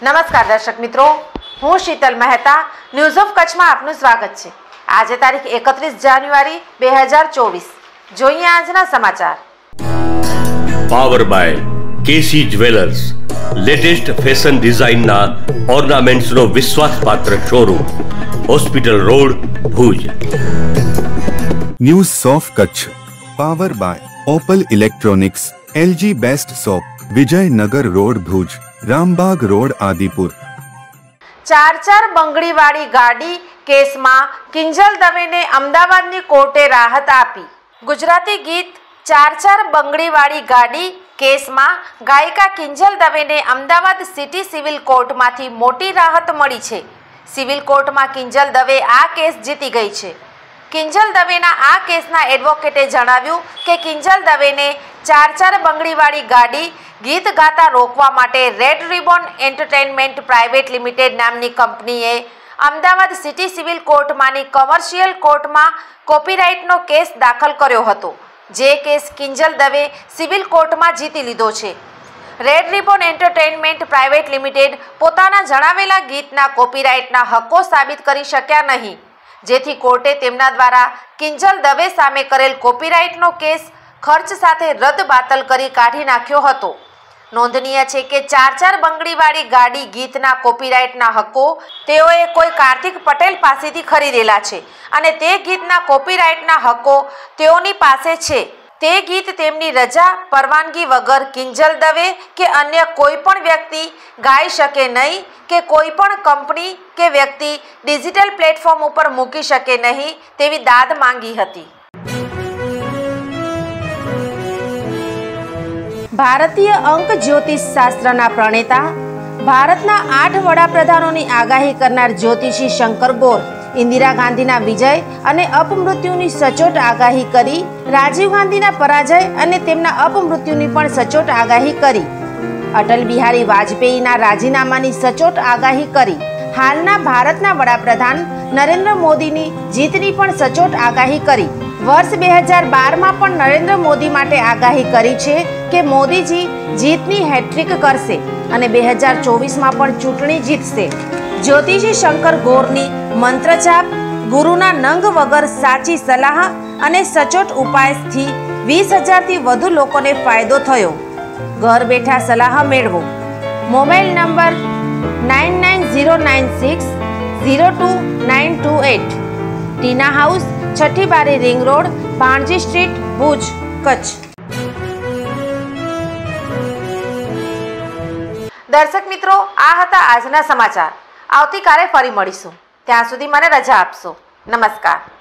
નમસ્કાર દર્શક મિત્રો, હું શીતલ મહેતા ન્યૂઝ ઓફ કચ્છમાં આપનું સ્વાગત છે। આજે તારીખ 31 જાન્યુઆરી 2024। જોઈએ આજના સમાચાર। Power by KC jewellers, latest fashion ડિઝાઇનના ઓર્નામેન્ટ્સનો વિશ્વાસપાત્ર showroom, hospital road, Bhuj. News of Kutch power by opal electronics, LG best shop, Vijaynagar road, Bhuj, Rambag road, Adipur. ચાર બંગડીવાળી ગાડી કેસમાં કિંજલ દવેને અમદાવાદની કોર્ટે રાહત આપી। ગુજરાતી ગીત ચાર બંગડીવાળી ગાડી કેસમાં ગાયિકા કિંજલ દવેને અમદાવાદ સિટી સિવિલ કોર્ટમાંથી મોટી રાહત મળી છે। સિવિલ કોર્ટમાં કિંજલ દવે આ કેસ જીતી ગઈ છે। કિંજલ દવેના આ કેસના એડવોકેટે જણાવ્યું કે કિંજલ દવેને ચાર બંગડીવાળી ગાડી ગીત ગાતા રોકવા માટે red ribbon entertainment private limited નામની કંપનીએ અમદાવાદ સિટી સિવિલ કોર્ટમાંની કોમર્શિયલ કોર્ટમાં કોપીરાઇટનો કેસ દાખલ કર્યો હતો, જે કેસ કિંજલ દવે સિવિલ કોર્ટમાં જીતી લીધો છે। Red ribbon entertainment private limited પોતાના જણાવેલા ગીતના કોપીરાઇટના હક્કો સાબિત કરી શક્યા નહીં, જેથી કોર્ટે તેમના દ્વારા કિંજલ દવે સામે કરેલ કોપીરાઇટનો કેસ ખર્ચ સાથે રદ-બાતલ કરી કાઢી નાખ્યો હતો। નોંધનીય છે કે ચાર બંગડીવાળી ગાડી ગીતના કોપીરાઇટના હક્કો તેઓએ કોઈ કાર્તિક પટેલ પાસેથી ખરીદેલા છે અને તે ગીતના કોપીરાઇટના હક્કો તેઓની પાસે છે। તે ગીત તેમની રજા પરવાનગી વગર કિંજલ દવે કે અન્ય કોઈ પણ વ્યક્તિ ગાઈ શકે નહીં કે કોઈ પણ કંપની કે વ્યક્તિ ડિજિટલ પ્લેટફોર્મ ઉપર મૂકી શકે નહીં તેવી દાદ માંગી હતી। ભારતીય અંક જ્યોતિષ શાસ્ત્રના પ્રણેતા, ભારતના 8 વડાપ્રધાનોની આગાહી કરનાર જ્યોતિષી શંકર ગોર ઇન્દિરા ગાંધીના વિજય અને અપમૃત્યુની સચોટ આગાહી કરી, રાજીવ ગાંધીના પરાજય અને તેમના અપમૃત્યુની પણ સચોટ આગાહી કરી, અટલ બિહારી વાજપેયીના રાજીનામાની સચોટ આગાહી કરી, હાલના ભારતના વડાપ્રધાન નરેન્દ્ર મોદીની જીતની પણ સચોટ આગાહી કરી। વર્ષ 2012માં પણ નરેન્દ્ર મોદી માટે આગાહી કરી છે કે મોદીજી જીતની હેટ્રિક કરશે અને 2024માં પણ ચૂંટણી જીતશે। જ્યોતિષી શંકર ગોરની મંત્રજાપ, ગુરુના નંગ વગર સાચી સલાહ અને સચોટ ઉપાયથી 20,000થી વધુ લોકોને ફાયદો થયો। ઘર બેઠા સલાહ મેળવો। Mobile number 9909602928। ટીના હાઉસ, છઠ્ઠી બારી, ring road, Bhanji street, Bhuj, Kutch. દર્શક મિત્રો, આ હતા આજના સમાચાર। આવતીકાલે ફરી મળીશું, ત્યાં સુધી મને રજા આપશો। નમસ્કાર।